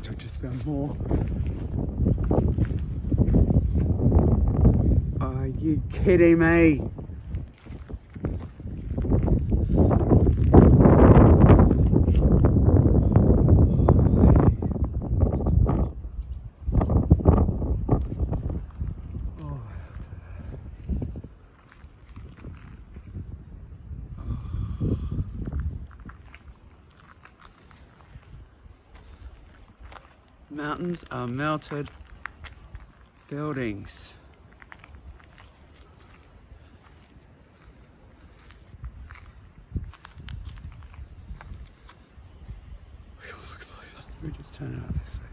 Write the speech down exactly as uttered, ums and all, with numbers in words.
I just found more. Are you kidding me? Mountains are melted buildings. Let me just turn it out this way.